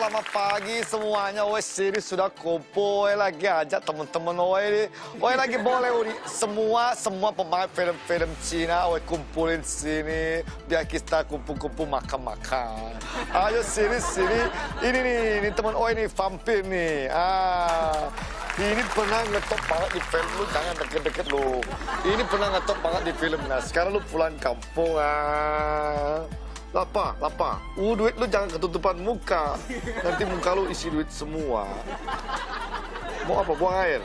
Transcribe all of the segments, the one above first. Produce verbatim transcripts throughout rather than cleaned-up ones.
selamat pagi semuanya. Woi, sini sudah kumpul. Woi, lagi ajak teman-teman. Woi, ini. Woi, lagi boleh. Woi, semua semua pemain film-film Cina. Woi, kumpulin sini. Biar kita kumpul-kumpul makan-makan. Ayo sini sini. Ini nih, ini teman. Oh, ini vampir nih. Ah. Ini pernah ngetop banget di film lu, jangan deket-deket lu. Ini pernah ngetop banget di film. Nah, sekarang lu pulang kampung. Ah. Lapar, lapar. Uh, duit lu jangan ketutupan muka. Nanti muka lu isi duit semua. Mau apa? Buang air.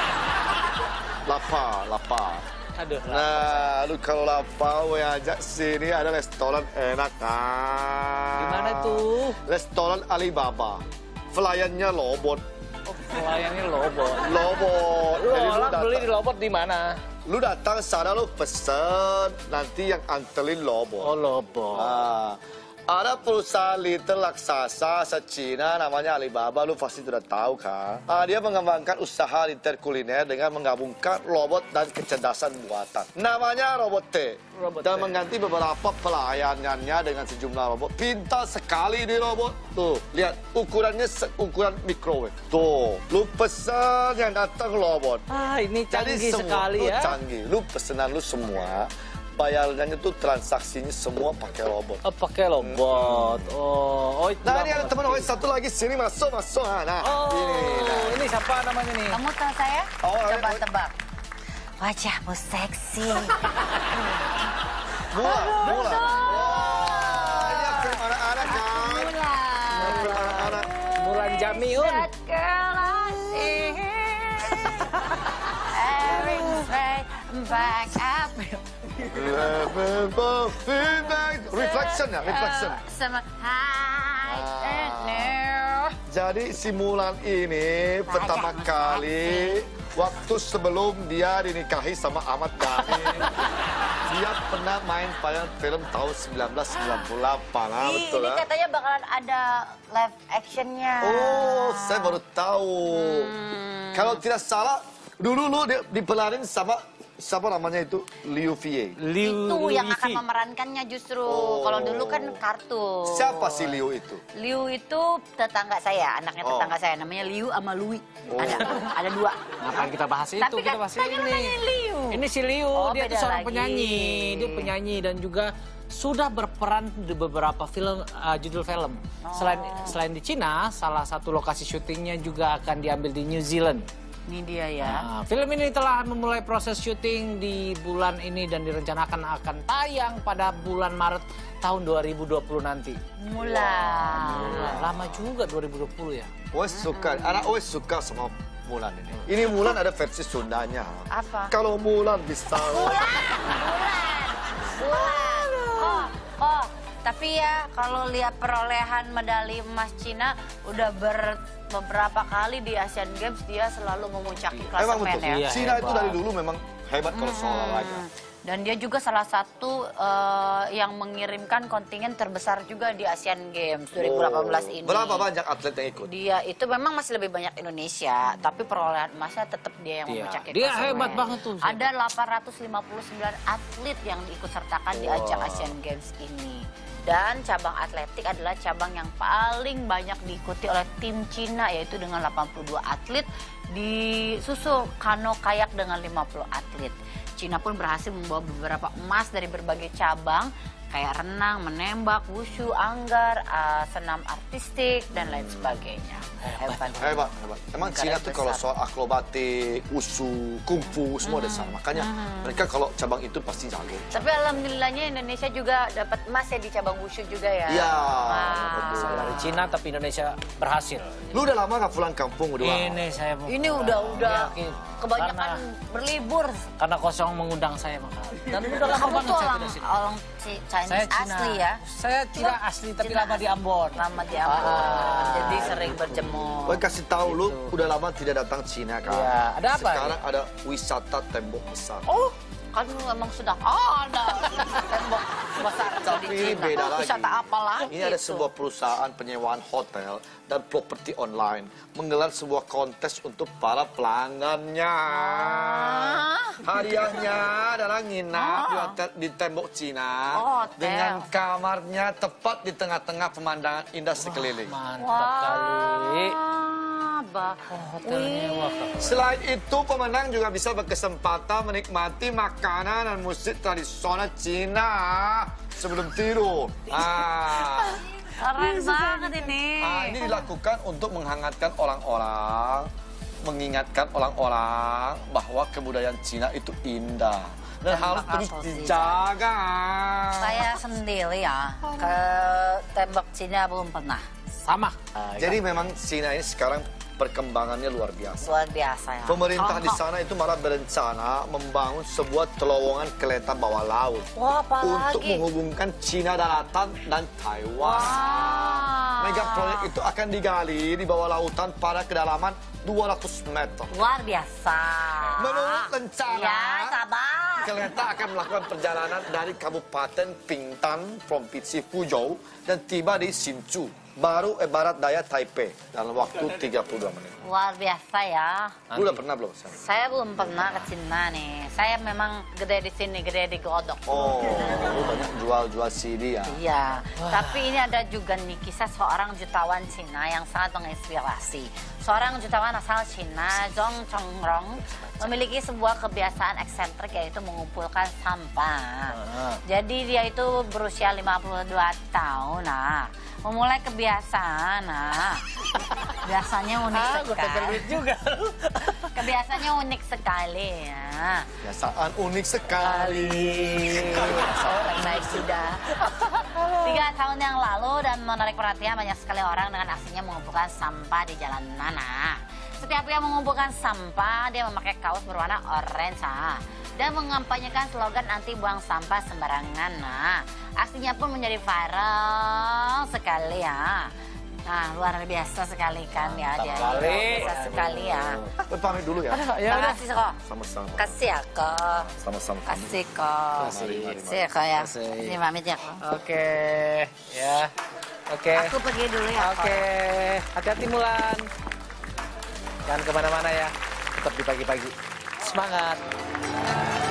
Lapar, lapar. Aduh, nah, lu kalau lapar, gue ajak sini ada restoran enak kan. Di mana tuh? Restoran Alibaba. Pelayannya robot. Oh, pelayannya robot. Robot. Lu Jadi orang datang- beli di robot di mana? Lu datang sana lu pesen, nanti yang anterin robot. Oh, robot. Ah, ada perusahaan little raksasa se-Cina namanya Alibaba, lu pasti sudah tahu kan? Ah, dia mengembangkan usaha retail kuliner dengan menggabungkan robot dan kecerdasan buatan. Namanya Robot T. Robot dan T. mengganti beberapa pelayanannya dengan sejumlah robot. Pintar sekali di robot. Tuh, lihat ukurannya ukuran microwave. Tuh, lu pesen yang datang robot. Ah, ini Jadi canggih semua sekali lu ya. canggih. Lu pesanan lu semua, bayarannya tuh transaksinya semua pakai robot. Oh, pakai robot. Oh, oh itu. Nah, aku ini ada teman ngerti. gue satu lagi sini masuk masuk. Nah, Oh, ini. Nah. ini siapa namanya nih? Kamu tahu saya? Oh, Coba ini- tebak. Wajahmu seksi. Mula, mula. betul. Wah, ini film anak-anak kan? Mula. Film anak-anak. Mulan Jamiun. That girl I see. Everything's right back up. Reflection ya, reflection. Uh, sama hi Ah. and now. Jadi si Mulan ini pertama kali waktu sebelum dia dinikahi sama Ahmad Dhani, dia pernah main pada film tahun seribu sembilan ratus sembilan puluh delapan. Ah, Ih, betul ini ya? katanya bakalan ada live actionnya. Oh, saya baru tahu. Kalau tidak salah, dulu lu di- diperanin sama siapa namanya itu? Liu Fei. Liu Itu yang akan Yifi. memerankannya justru. Oh. Kalau dulu kan kartun. Siapa si Liu itu? Liu itu tetangga saya, anaknya Oh. tetangga saya. Namanya Liu sama Lui. Oh. Ada, ada dua. Ngapain kita bahas itu? Tapi Kita kan bahas tanya lu ini. nanya Liu. Ini si Liu, Oh, dia tuh beda seorang lagi. penyanyi. Dia penyanyi dan juga sudah berperan di beberapa film, uh, judul film. Selain selain di Cina, salah satu lokasi syutingnya juga akan diambil di New Zealand. Ini dia ya. Nah, film ini telah memulai proses syuting di bulan ini dan direncanakan akan tayang pada bulan Maret tahun dua ribu dua puluh nanti. Mulan. Nah, lama juga dua ribu dua puluh ya. Gue suka, anak gue suka sama Mulan ini. Ini Mulan ada versi Sundanya. Apa? Kalau Mulan bisa. Mulan. Mulan. Oh, oh. Tapi ya kalau lihat perolehan medali emas Cina udah ber beberapa kali di Asian Games dia selalu memuncaki Emang klasemen betul. ya. Iya, Cina itu hebat. dari dulu memang hebat kalau soal olahraga. Dan dia juga salah satu eh, yang mengirimkan kontingen terbesar juga di Asian Games dua ribu delapan belas ini. Berapa banyak atlet yang ikut? Dia itu memang masih lebih banyak Indonesia, tapi perolehan emasnya tetap dia yang Iya. memuncaki Dia klasemen. hebat banget tuh. Ada delapan ratus lima puluh sembilan atlet yang diikut sertakan di ajang Asian Games ini. Dan cabang atletik adalah cabang yang paling banyak diikuti oleh tim Cina, yaitu dengan delapan puluh dua atlet, disusul kano kayak dengan lima puluh atlet. Cina pun berhasil membawa beberapa emas dari berbagai cabang, kayak renang, menembak, wushu, anggar, uh, senam artistik, dan lain sebagainya. Hebat. Hebat, hebat. Emang Negara Cina tuh kalau besar. soal akrobatik, wushu, kungfu, semua ada sana. Makanya mereka kalau cabang itu pasti jago. Tapi alhamdulillahnya Indonesia juga dapat emas ya di cabang wushu juga ya. Iya. Wah. Asal dari Cina tapi Indonesia berhasil. Lu udah lama gak pulang kampung udah? Ini saya mau Ini pulang. udah udah Yakin. kebanyakan Karena, berlibur. karena kosong mengundang saya maka. Dan udah lama Kamu banget tuh saya orang tidak sini. orang Ci- Chinese Saya Cina. asli ya. Saya tidak Cuma asli tapi Cina lama di asli. Ambon. Lama di Ambon. Ah. Jadi sering berjemur. Gue kasih tahu lu Gitu. udah lama tidak datang Cina kan? Iya, ada apa Sekarang ada wisata tembok besar. Oh, kan memang sudah ada tembok besar itu di Tapi ini Cina. beda lagi. Wisata apa lagi Ini ada itu? sebuah perusahaan penyewaan hotel dan properti online menggelar sebuah kontes untuk para pelanggannya. Ah. Hadiahnya adalah nginap di, Ah. hotel, di tembok Cina Oh, hotel. dengan kamarnya tepat di tengah-tengah pemandangan indah sekeliling. Mantap kali. Bah. Hotelnya wah. Selain itu, pemenang juga bisa berkesempatan menikmati makanan dan musik tradisional Cina sebelum tidur. Ah. Keren banget ini. Ah, ini dilakukan untuk menghangatkan orang-orang, mengingatkan orang-orang bahwa kebudayaan Cina itu indah dan Dan harus bakal terus sosial. dijaga. Saya sendiri ya ke tembok Cina belum pernah. Sama. Jadi memang Cina ini sekarang perkembangannya luar biasa. Luar biasa ya. Pemerintah di Hong Kong. sana itu malah berencana membangun sebuah terowongan kereta bawah laut Wah, apa untuk lagi? menghubungkan Cina daratan dan Taiwan. Wah. Mega proyek itu akan digali di bawah lautan pada kedalaman dua ratus meter. Luar biasa. Menurut rencana, Ya, sabar. kereta akan melakukan perjalanan dari Kabupaten Pingtan, Provinsi Fuzhou, dan tiba di Hsinchu, baru eh, barat daya Taipei, dalam waktu tiga puluh dua menit. Luar biasa ya. Lu udah pernah belum? Sam? Saya belum pernah ke Cina nih. Saya memang gede di sini, gede di Godok. Oh, lu banyak jual-jual C D ya? Iya, tapi ini ada juga nih kisah seorang jutawan Cina yang sangat menginspirasi. Seorang jutawan asal Cina, Zhong Chongrong, memiliki sebuah kebiasaan eksentrik yaitu mengumpulkan sampah. Jadi dia itu berusia lima puluh dua tahun, nah, memulai kebiasaan, nah, biasanya unik Ah, gue pegang sekali. duit juga. Kebiasaannya unik sekali ya. Biasaan unik sekali. Orang baik sudah. Tiga tahun yang lalu dan menarik perhatian banyak sekali orang dengan aksinya mengumpulkan sampah di jalan Nana. Setiap dia mengumpulkan sampah, dia memakai kaos berwarna orange ah, dan mengampanyekan slogan anti buang sampah sembarangan. Nah, aksinya pun menjadi viral sekali ya. Nah, luar biasa sekali kan ya dia. sekali. Luar biasa sekali ya. Lu pamit dulu ya. Ya udah. Makasih kok. Sama-sama. Kasih ya kok. Sama-sama. Kasih kok. Mari, mari, mari. Kasih ya kok ya. Kasih. Kasih pamit ya kok. Oke. Ya. Oke. Aku pergi dulu ya kok. Oke. Hati-hati Mulan. Jangan kemana-mana ya. Tetap di pagi-pagi. Semangat.